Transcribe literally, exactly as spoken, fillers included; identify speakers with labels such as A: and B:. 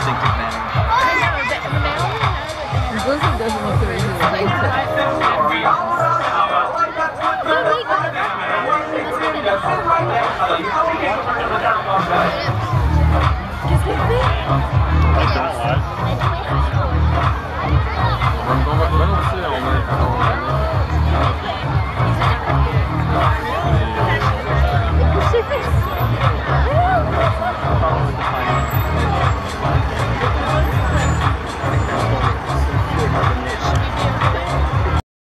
A: distinctive manner.
B: Blizzard doesn't look very distinctive.
C: Qu'est-ce que c'est?